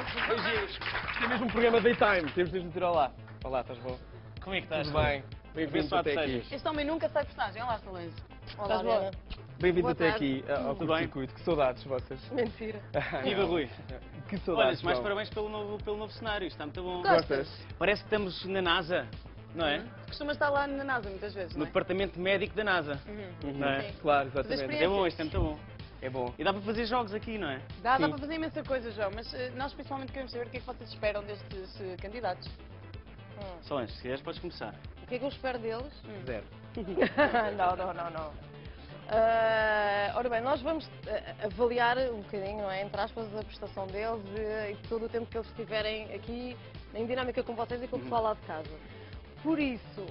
Beijinhos. Isto é mesmo um programa daytime. Temos mesmo de ir lá. Olá, estás bom? Como é que estás? Tudo bem? Bem-vindo até aqui. Este homem nunca sai personagem. Olá, Solange. Olá, Estás boa? Diana. Bem-vindo Boa até tarde. aqui ao Tudo bem? circuito. Que saudades vossas. Mentira. Viva Rui. Que Olha, saudades, mais João. parabéns pelo novo cenário, está muito bom. Gostas? Parece que estamos na NASA, não é? Costumas estar lá na NASA muitas vezes, No não é? departamento médico da NASA. Uhum. Não é? Sim. Claro, Fazer exatamente. experiência. É bom, isto é muito bom. É bom. E dá para fazer jogos aqui, não é? Dá Sim. para fazer imensa coisa, João, mas nós principalmente queremos saber o que é que vocês esperam destes candidatos. Solange, se quiseres podes começar. O que é que eu espero deles? Zero. Não. Ora bem, nós vamos avaliar um bocadinho, não é, entre aspas, a prestação deles e todo o tempo que eles estiverem aqui em dinâmica com vocês e com o pessoal lá de casa. Por isso,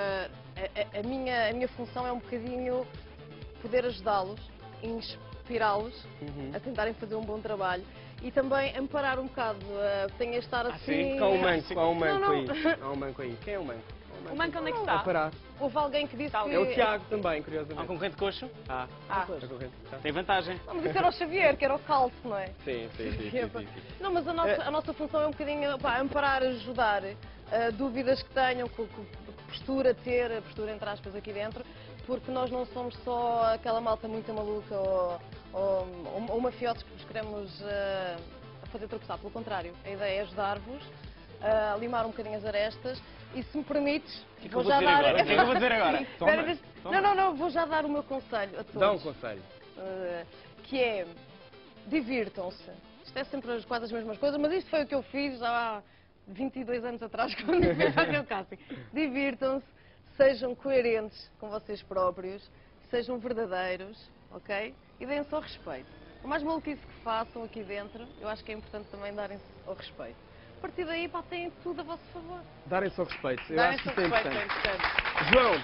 a minha função é um bocadinho poder ajudá-los, inspirá-los a tentarem fazer um bom trabalho e também amparar um bocado, tenho a estar assim... Há um manco Não. aí. Há um manco aí. Quem é o manco? O manco onde é que A está? parar. Houve alguém que disse que... É o Tiago também, Há um curiosamente. concorrente coxo, Ah, pois. é o concorrente. Tá. tem vantagem. Não, mas isso era o Xavier, que era o calço, não é? Sim. Não, mas a nossa função é um bocadinho pá, amparar, ajudar, dúvidas que tenham, que postura ter, a postura entre aspas aqui dentro, porque nós não somos só aquela malta muito maluca ou mafiosos que vos queremos fazer tropeçar. Pelo contrário, a ideia é ajudar-vos a limar um bocadinho as arestas e, se me permites, O que é que eu vou dizer agora? O que é que eu vou dizer agora? Espera, não, vou já dar o meu conselho a todos. Dá um conselho. Que é, divirtam-se. Isto é sempre quase as mesmas coisas, mas isto foi o que eu fiz há 22 anos atrás, quando eu fui fazer o casting. Divirtam-se, sejam coerentes com vocês próprios, sejam verdadeiros, ok? E deem-se ao respeito. Por mais maluquice que façam aqui dentro, eu acho que é importante também darem-se ao respeito. A partir daí, pá, têm tudo a vosso favor. Darem-se ao respeito. Eu acho Darem-se que ao isso é respeito, é importante. importante. João,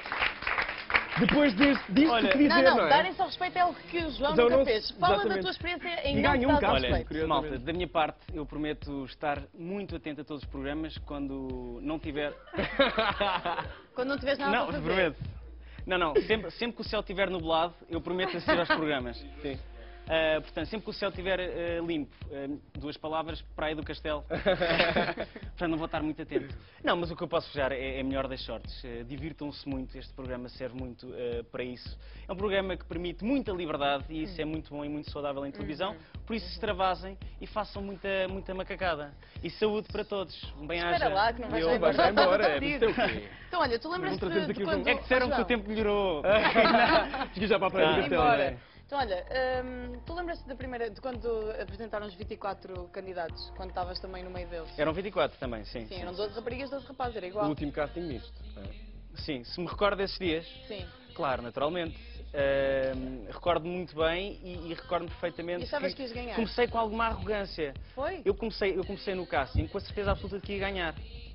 depois disto Olha, que queria dizer, não é? darem-se ao respeito é algo que o João Então nunca não- fez. Fala da exatamente. tua experiência em E não ganhou um dar carro. respeito. Olha, curiosamente. malta, da minha parte, eu prometo estar muito atento a todos os programas quando não tiver... Quando não tiveres nada Não, para fazer. prometo. Não, sempre que o céu estiver nublado, eu prometo assistir aos programas. Sim. Portanto, sempre que o céu estiver limpo, 2 palavras, Praia do Castelo. Portanto, não vou estar muito atento. Não, mas o que eu posso fechar é a melhor das sortes. Divirtam-se muito, este programa serve muito para isso. É um programa que permite muita liberdade e isso é muito bom e muito saudável em televisão. Por isso, extravasem e façam muita macacada. E saúde para todos. Um bem-aja. Espera lá, que não vais Eu embora. vai embora. Estás a É pedir. do teu quê? Então, olha, tu lembras-te Não trazemos aqui de o quando... É que disseram que o João, tempo melhorou. Fiquei já para a Praia do Tá. Castelo, embora. não é? Então, olha, tu lembras-te de quando apresentaram os 24 candidatos, quando estavas também no meio deles? Eram 24 também, sim. Sim, eram 12 raparigas, 12 rapazes, era igual. O último casting misto. Sim, se me recordo desses dias, Sim. claro, naturalmente. Recordo-me muito bem e recordo-me perfeitamente E achavas que ias ganhar? comecei com alguma arrogância. Foi? Eu comecei no casting com a certeza absoluta de que ia ganhar.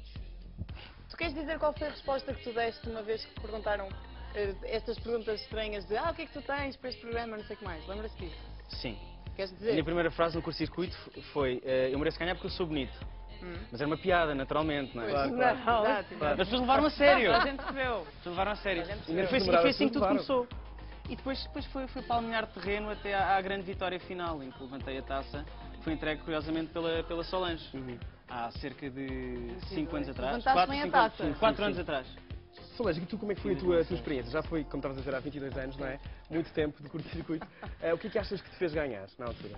Tu queres dizer qual foi a resposta que tu deste uma vez que te perguntaram estas perguntas estranhas de o que é que tu tens para este programa, não sei o que mais? Lembras-te disso? Sim. Queres A dizer? minha primeira frase no curto-circuito foi eu mereço ganhar porque eu sou bonito. Mas era uma piada, naturalmente, não é? Pois, Claro. exato, Mas exato. as pessoas levaram a sério. A gente percebeu. As pessoas levaram a sério. A gente E percebeu. foi, Demoraram assim que tudo levaram. começou. E depois foi para alinhar terreno até à grande vitória final, em que levantei a taça, que foi entregue curiosamente pela Solange. Há cerca de 5 anos atrás. Levantaste bem a taça. 4 anos atrás. Solange, e tu como é que foi a tua experiência? Já foi, como estavas a dizer, há 22 anos, não é? Muito tempo de curto-circuito. O que é que achas que te fez ganhar na altura?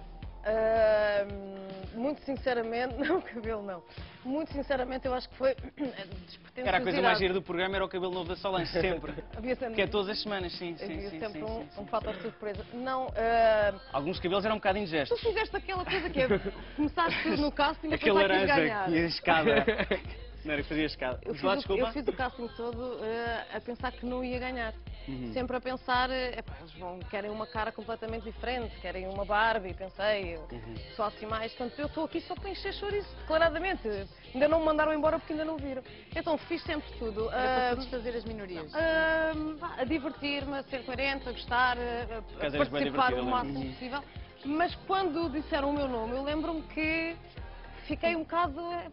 Muito sinceramente, não, cabelo não. Muito sinceramente, eu acho que foi despretensiosidade. Era a coisa mais gira do programa, era o cabelo novo da Solange, sempre. Havia sempre, Que é todas as semanas, sim. havia sempre um sim. fator de surpresa. Não, Alguns cabelos eram um bocado tu indigestos. fizeste aquela coisa que é começaste tudo no casting e Aquele pensar que ias laranja ganhar. e a escada. Não era que fazia a escada. Eu Diz lá, fiz, desculpa. eu fiz o casting todo a pensar que não ia ganhar. Sempre a pensar, epá, eles querem uma cara completamente diferente, querem uma Barbie, pensei, só assim mais. Portanto, eu estou aqui só para encher chouriço, declaradamente. Ainda não me mandaram embora porque ainda não viram. Então, fiz sempre tudo. Era para desfazer as minorias. A divertir-me, a ser coerente, a gostar, a Caso eras bem participar divertida, o máximo lembro-me. possível. Mas quando disseram o meu nome, eu lembro-me que fiquei um bocado... pá,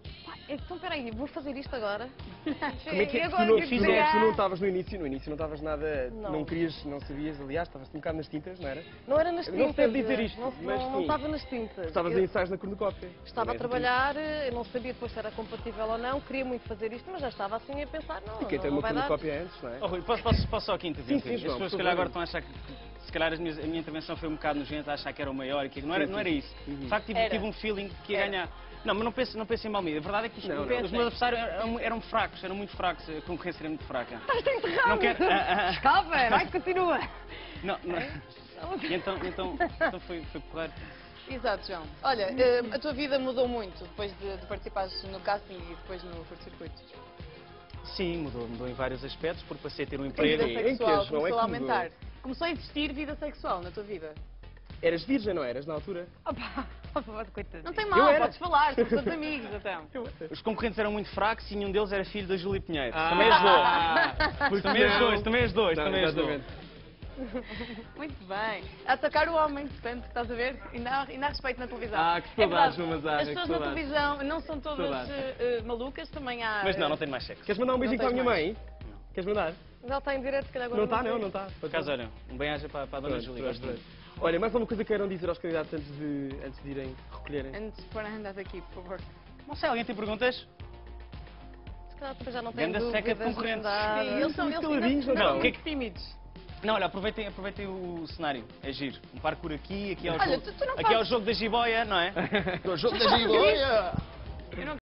Então, peraí, vou fazer isto agora? Como é que E é? agora, Tu o que é que não, será? tu não estavas no início não estavas nada, Não. não querias, não sabias, aliás, estavas um bocado nas tintas, não era? Não era nas Não tintas. se deve dizer isto, não, mas não sim. estava nas tintas. Estavas Eu em ensaios na cornucópia. estava a Também é trabalhar, eu não sabia depois se era compatível ou não, queria muito fazer isto, mas já estava assim a pensar, não, E quem tem não uma vai dar. cornucópia antes, não é? Oh, Rui, posso só aqui intervir? Sim, As João, pessoas por se calhar favor. agora estão a achar que se calhar a minha intervenção foi um bocado nojenta, a achar que era o maior e que não era, Sim, não era sim. isso. Uhum. De facto tive um feeling que ia Era. ganhar. Não, mas não pensem mal em mim. A verdade é que Não, não. os meus adversários eram fracos, eram muito fracos. A concorrência era muito fraca. Estás enterrado! Não quero. Escapa, vai, continua! Não. E então foi porreiro. Exato, João. Olha, a tua vida mudou muito depois de participares no casting e depois no curto-circuito. Sim, mudou em vários aspectos, porque passei a ter um A emprego. vida Em que, sexual João? É começou a que mudou? aumentar. Começou a existir vida sexual na tua vida. Eras virgem, não eras, na altura? Opa, coitadinho. Não tem Eu mal, era. podes falar, somos todos amigos, então. Os concorrentes eram muito fracos e nenhum deles era filho da Júlia Pinheiro. Ah, Também ajudou. Também as dois. Não, Também ajudou. exatamente. Muito bem. A atacar o homem, portanto, estás a ver? Ainda há respeito na televisão. Ah, que É saudades, verdade, João Mazarra, as que pessoas na saudades. televisão não são todas Saudades. malucas, também há... Mas não tenho mais sexo. Queres mandar um beijinho para a tens minha mais. mãe? Queres mandar? Ela está em direto, se calhar agora Não está, sei. não está. Por acaso, olha, um bem-aja para a dona Pronto, Júlia. pronto, Gosto muito. pronto. Olha, mais alguma coisa que queiram dizer aos candidatos antes de irem recolherem? Antes de pôr a hand aqui, por favor. Não sei, alguém tem perguntas? Se calhar depois já não tem Ganda seca de dúvidas. concorrentes. nada. Sim, eles são caladinhos, não ainda são? são O que é muito tímidos. Não, olha, aproveitem o cenário. É giro. Um parkour aqui é o Olha, jogo, tu não aqui é o fazes- jogo da jiboia, não é? O jogo da jiboia! Eu não